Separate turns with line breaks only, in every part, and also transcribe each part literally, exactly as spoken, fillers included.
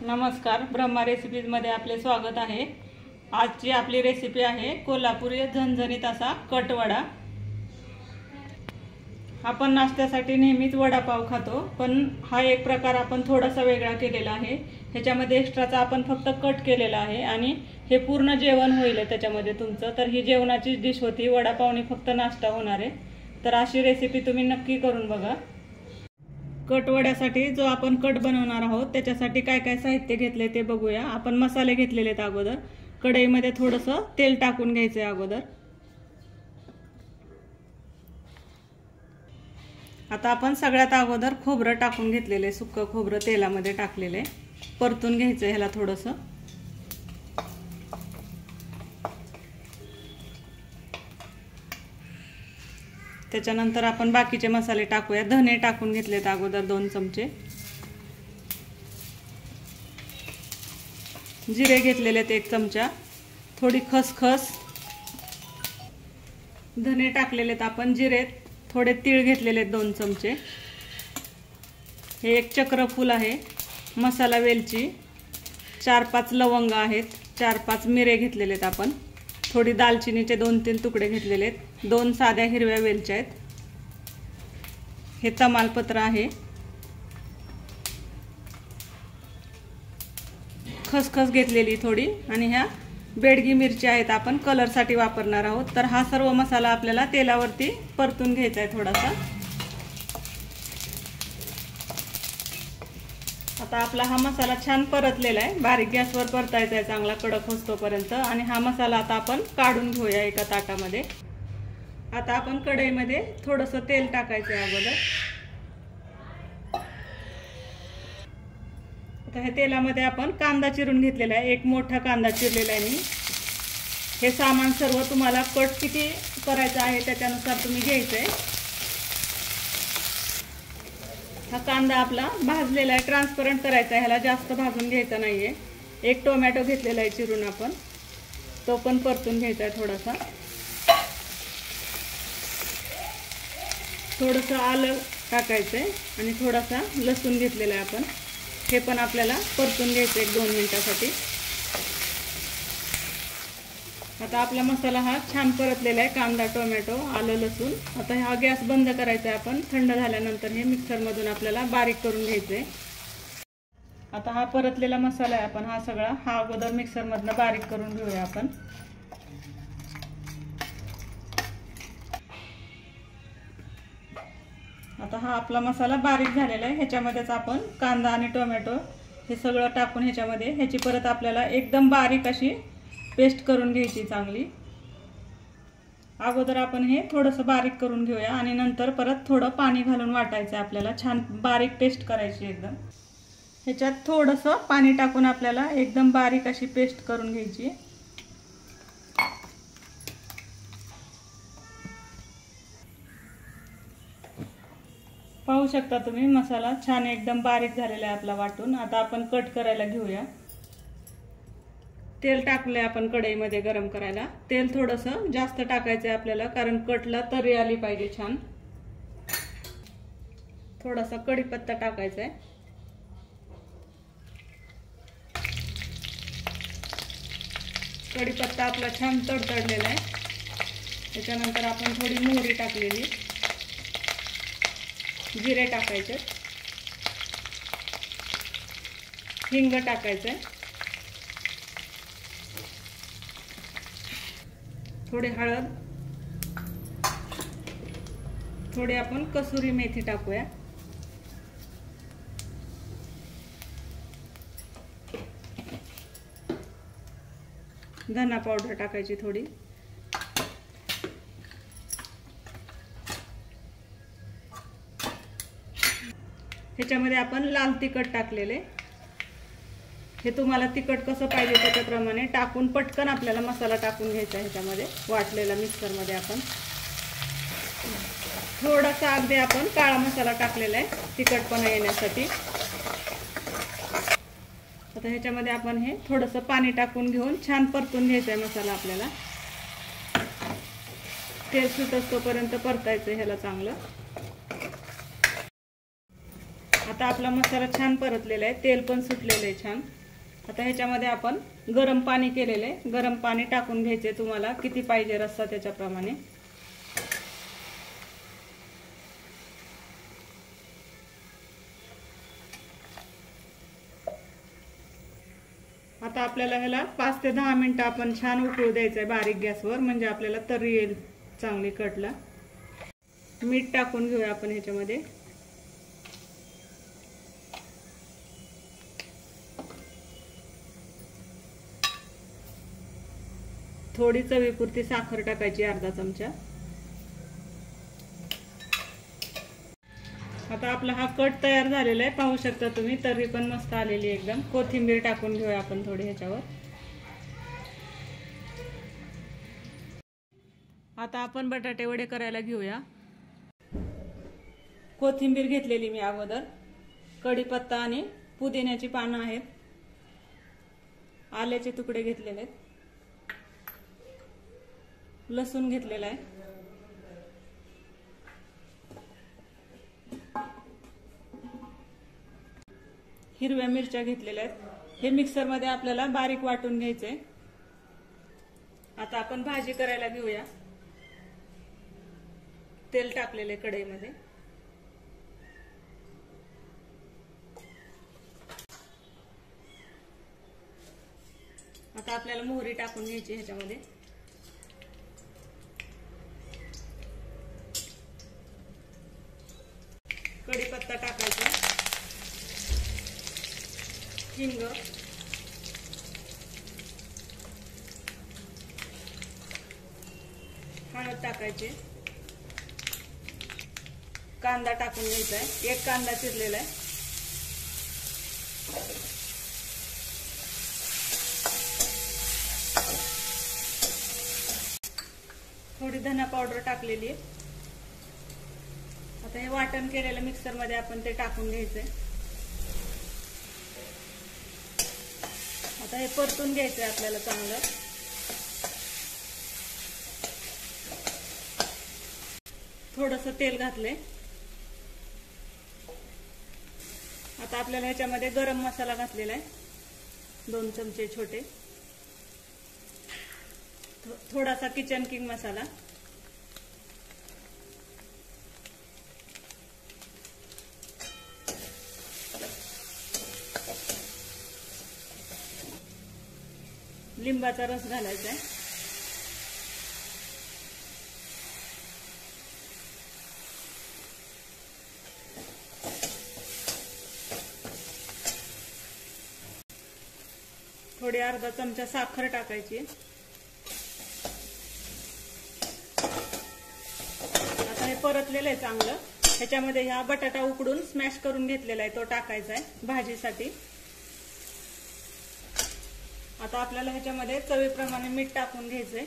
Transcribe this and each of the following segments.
नमस्कार, ब्रह्मा रेसिपीजमध्ये आपले स्वागत आहे। आजची आपली रेसिपी आहे कोल्हापुरी झणझणीत असा कटवडा। आपण नाश्त्यासाठी नेहमीच वडापाव खातो, पण हा एक प्रकार आपण थोडासा वेगळा केलेला आहे। ह्याच्यामध्ये एक्स्ट्राचा आपण फक्त कट केलेला आहे आणि हे पूर्ण जेवण होईल त्याच्यामध्ये तुमचं। तर ही जेवणाची डिश होती, वडापावनी फक्त नाश्ता होणार आहे। तर अशी रेसिपी तुम्ही नक्की करून बघा। कटवड्यासाठी जो आपण कट बनवणार आहोत त्याच्यासाठी काय काय साहित्य घेतले ते बघूया। आपण मसाले घेतलेले आहेत अगोदर। कढईमध्ये थोडंसं तेल टाकून घ्यायचं आहे अगोदर। आता आपण सगळ्यात अगोदर खोबरं टाकून घेतलेले, सुक्क खोबरं तेलामध्ये टाकलेले, परतून घ्यायचं ह्याला थोडंसं। त्याच्यानंतर आपण बाकीचे मसाले टाकूया। धने टाकून घेतलेत अगोदर दोन चमचे, जिरे घेतलेले एक चमचा, थोडी खसखस, धने टाकलेलेत आपण, जिरे, थोडे तीळ घेतलेले दोन चमचे, हे एक चक्रफूल आहे, मसाला वेलची, चार पाच लवंग आहेत, चार पाच मिरे घेतलेलेत आपण, थोडी दालचिनीचे दोन तीन तुकडे घेतलेले आहेत, दोन साध्या हिरव्या वेलच्या आहेत, हे तमालपत्र आहे, खसखस घेतलेली थोडी, आणि ह्या बेडगी मिरची आहेत, आपण कलरसाठी वापरणार आहोत। तर हा सर्व मसाला आपल्याला तेलावरती परतून घ्यायचा आहे थोडासा। आता आपला हा मसाला छान परतलेला आहे, बारीक गॅसवर परतायचा आहे चांगला कडक होईपर्यंत। आणि हा मसाला आता आपण काढून घेऊया एका ताटामध्ये। आता आपण कढईमध्ये थोडंसं तेल टाकायचं आहे अगोदर। आता हे तेलामध्ये आपण कांदा चिरून घेतलेला आहे, एक मोठा कांदा चिरलेला आहे मी। हे सामान सर्व तुम्हाला कट किती करायचं आहे त्याच्यानुसार तुम्ही घ्यायचं आहे। हा कांदा आपला भाजलेला आहे, ट्रान्सपरंट करायचा आहे, ह्याला जास्त भाजून घ्यायचा नाहीये। एक टोमॅटो घेतलेला आहे चिरून आपण, तो पण परतून घ्यायचा आहे थोडासा। थोडंसं आलं टाकायचं आहे आणि थोडासा लसूण घेतलेला आहे आपण, हे पण आपल्याला परतून घ्यायचं एक दोन मिनिटासाठी। आता आपला मसाला हा छान परतलेला आहे, कांदा, टोमॅटो, आलं, लसूण। आता हा गॅस बंद करायचा आहे आपण। थंड झाल्यानंतर हे मिक्सरमधून आपल्याला बारीक करून घ्यायचं आहे। आता हा परतलेला मसाला आहे, आपण हा सगळा हा अगोदर मिक्सरमधून बारीक करून घेऊया आपण। आता हा आपला मसाला बारीक झालेला आहे, ह्याच्यामध्येच आपण कांदा आणि टोमॅटो हे सगळं टाकून ह्याच्यामध्ये ह्याची परत आपल्याला एकदम बारीक अशी पेस्ट करून घ्यायची चांगली। अगोदर आपण हे थोडंसं बारीक करून घेऊया आणि नंतर परत थोडं पाणी घालून वाटायचं आहे आपल्याला, छान बारीक पेस्ट करायची एकदम। ह्याच्यात थोडंसं पाणी टाकून आपल्याला एकदम बारीक अशी पेस्ट करून घ्यायची। पाहू शकता तुम्ही मसाला छान एकदम बारीक झालेला आहे आपला वाटून। आता आपण कट करायला घेऊया। तेल टाकले आपण कढईमध्ये गरम करायला। तेल थोडंसं जास्त टाकायचं आहे आपल्याला, कारण कटला तरी आली पाहिजे छान। थोडासा कढीपत्ता टाकायचा आहे, कढीपत्ता आपला छान तडतडलेला आहे। त्याच्यानंतर आपण थोडी मोहरी टाकलेली, जिरे टाकायचे, हिंग टाकायचे, थोडी हळद, थोडी आपण कसुरी मेथी टाकूया, धना पावडर टाकायची थोडी, ह्याच्यामध्ये आपण लाल तिखट टाकलेले। हे तुम्हाला तिखट कसं पाहिजे त्याच्याप्रमाणे टाकून पटकन आपल्याला मसाला टाकून घ्यायचा आहे ह्याच्यामध्ये वाटलेला मिक्सरमध्ये आपण। थोडासा अगदी आपण काळा मसाला टाकलेला आहे तिखटपणा येण्यासाठी। आता ह्याच्यामध्ये आपण हे थोडंसं पाणी टाकून घेऊन छान परतून घ्यायचा आहे मसाला आपल्याला। तेल सुटत तोपर्यंत परतायचं ह्याला चांगलं। आता आता आपला मसाला छान परतलेला आहे, तेल पण सुटलेलं आहे छान. आता ह्याच्यामध्ये आपण गरम पाणी केलेलं आहे, गरम पाणी टाकून घ्यायचे. तुम्हाला किती पाहिजे रस्सा त्याच्याप्रमाणे. आता आपल्याला ह्याला पाच ते दहा मिनिटं आपण छान उकळू द्यायचं आहे बारीक गॅसवर, म्हणजे आपल्याला तरी येईल चांगली कटला. मीठ टाकून घेऊया आपण ह्याच्यामध्ये. थोडी चवीपुरती साखर टाकायची, अर्धा चमचा. आता आपला हा कट तयार झालेला आहे, पाहू शकता तुम्ही. तर्री पण मस्त आलेली एकदम. कोथिंबीर टाकून घेऊया आपण थोडी ह्याच्यावर. आता आपण बटाटे वडे करायला घेऊया. कोथिंबीर घेतलेली मी अगोदर, कढीपत्ता आणि पुदिन्याची पानं आहेत, आल्याचे तुकडे घेतलेले आहेत, लसूण घेतलेला आहे, हिरव्या मिरच्या घेतलेल्या आहेत. हे मिक्सर मध्ये आपल्याला बारीक वाटून घ्यायचे. आता आपण भाजी करायला घेऊया. तेल टाकलेले कढईमध्ये. आता आपल्याला मोहरी टाकून घ्यायची ह्याच्यामध्ये. कढीपत्ता टाकायचा, हिंग, हळद टाकायचे, कांदा टाकून घ्यायचा आहे, एक कांदा चिरलेला आहे, थोडी धना पावडर टाकलेली आहे. आता हे वाटण केलेलं मिक्सर मध्ये आपण ते टाकून घ्यायचंय. आता हे परतून घ्यायचंय आपल्याला चांगलं. थोडंसं तेल घातलंय. आता आपल्याला ह्याच्यामध्ये गरम मसाला घातलेला आहे, दोन चमचे छोटे, थोडासा किचन किंग मसाला, लिंबाचा रस घालायचा आहे, थोडी अर्धा चमचा साखर टाकायची. आता हे परतलेलं आहे चांगलं. ह्याच्यामध्ये हा बटाटा उकडून स्मॅश करून घेतलेला आहे तो टाकायचा आहे भाजीसाठी. आता आपल्याला ह्याच्यामध्ये चवीप्रमाणे मीठ टाकून घ्यायचंय.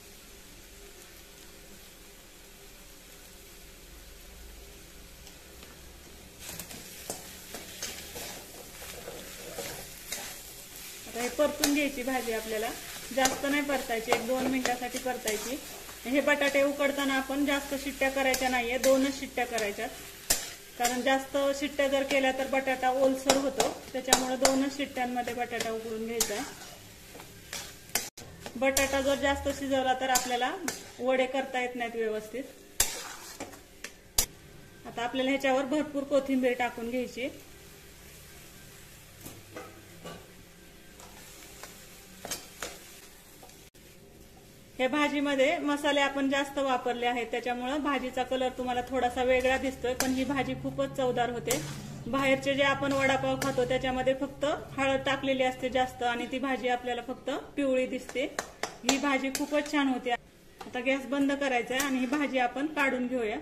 आता हे परतून घ्यायची भाजी आपल्याला, जास्त नाही परतायची, एक दोन मिनिटासाठी परतायची. हे बटाटे उकडताना आपण जास्त शिट्ट्या करायच्या नाहीये, दोनच शिट्ट्या करायच्यात. कारण जास्त शिट्ट्या जर केल्या तर बटाटा ओलसर होतो, त्याच्यामुळे दोनच शिट्ट्यांमध्ये बटाटा उकडून घ्यायचा आहे. बटाटा जर जास्त शिजवला तर आपल्याला वडे करता येत नाहीत व्यवस्थित. आता आपल्याला ह्याच्यावर भरपूर कोथिंबीर टाकून घ्यायची. हे भाजीमध्ये मसाले आपण जास्त वापरले आहेत, त्याच्यामुळे भाजीचा कलर तुम्हाला थोडासा वेगळा दिसतोय, पण ही भाजी खूपच चवदार होते. बाहेरचे जे आपण वडापाव खातो त्याच्यामध्ये फक्त हळद टाकलेली असते जास्त, आणि ती भाजी आपल्याला फक्त पिवळी दिसते. ही भाजी खूपच छान होते. आता गॅस बंद करायचा आहे आणि ही भाजी आपण काढून घेऊया.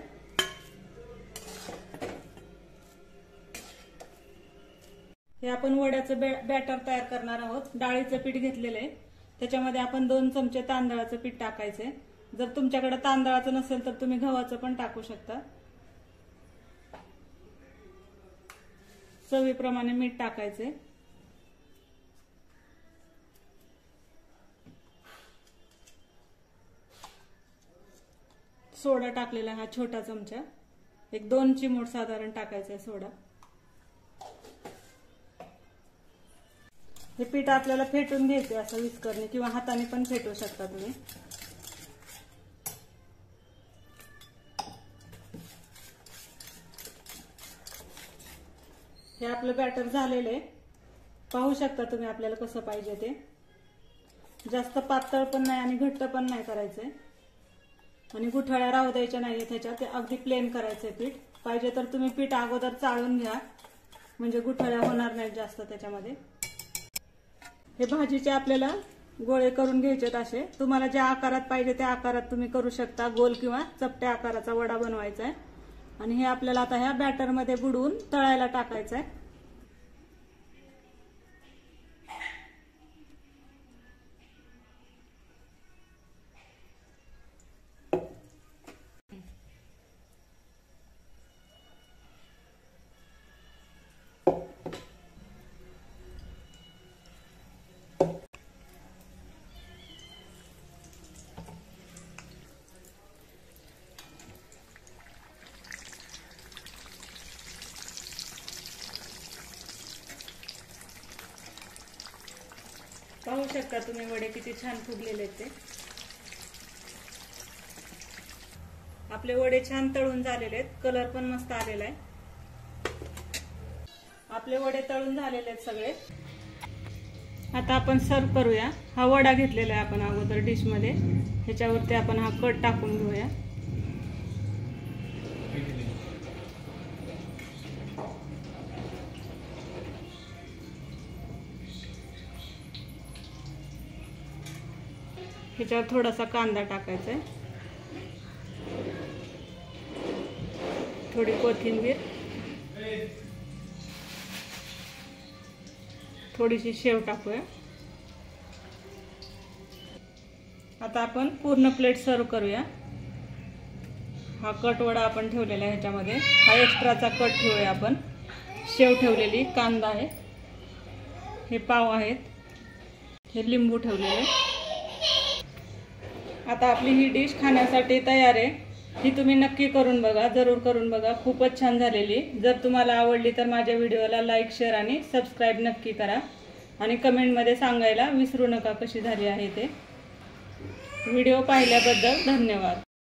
हे आपण वड्याचं बॅटर तयार करणार आहोत. डाळीचं पीठ घेतलेलं आहे, त्याच्यामध्ये आपण दोन चमचे तांदळाचं पीठ टाकायचंय. जर तुमच्याकडे तांदळाचं नसेल तर तुम्ही गव्हाचं पण टाकू शकता. चवीप्रमाणे मीठ टाकायचे. सोडा टाकलेला हा छोटा चमचा, एक दोन चिमूट साधारण टाकायचा सोडा. हे पीठ आपल्याला फेटून घ्यायचे असं विस्करणे किंवा हाताने पण फेटू शकता तुम्ही. हे आपलं बॅटर झालेलं आहे. पाहू शकता तुम्ही आपल्याला कसं पाहिजे ते. जास्त पातळ पण नाही आणि घट्ट पण नाही करायचंय आणि गुठळ्या राहू द्यायच्या नाहीये त्याच्यात. ते अगदी प्लेन करायचंय पीठ. पाहिजे तर तुम्ही पीठ अगोदर चाळून घ्या म्हणजे गुठळ्या होणार नाहीत जास्त त्याच्यामध्ये. हे भाजीचे आपल्याला गोळे करून घ्यायचेत असे. तुम्हाला ज्या आकारात पाहिजे त्या आकारात तुम्ही करू शकता. गोल किंवा चपट्या आकाराचा वडा बनवायचा आहे आणि हे आपल्याला आता ह्या बॅटर मध्ये बुडवून तळायला टाकायचं आहे. पाहू शकता तुम्ही वडे किती छान फुगलेले आहेत ते. आपले वडे छान तळून झालेले आहेत. कलर पण मस्त आलेला आहे. आपले वडे तळून झालेले आहेत सगळे. आता आपण सर्व करूया. हा वडा घेतलेला आहे आपण अगोदर डिश मध्ये. ह्याच्यावरती आपण हा कट टाकून घेऊया. ह्याच्यावर थोडासा कांदा टाकायचा आहे, थोडी कोथिंबीर, थोडीशी शेव टाकूया. आता आपण पूर्ण प्लेट सर्व करूया. हा कट वडा आपण ठेवलेला आहे ह्याच्यामध्ये. हा एक्स्ट्राचा कट ठेवूया आपण. शेव ठेवलेली, कांदा आहे, हे पाव आहेत, हे लिंबू ठेवलेले. आता आपली ही डिश खाण्यासाठी तयार आहे. ही तुम्ही नक्की करून बघा, जरूर करून बघा. खूपच छान झालेली. जर तुम्हाला आवडली तर माझ्या व्हिडिओला लाईक, शेअर आणि सबस्क्राईब नक्की करा आणि कमेंटमध्ये सांगायला विसरू नका कशी झाली आहे ते. व्हिडिओ पाहिल्याबद्दल धन्यवाद.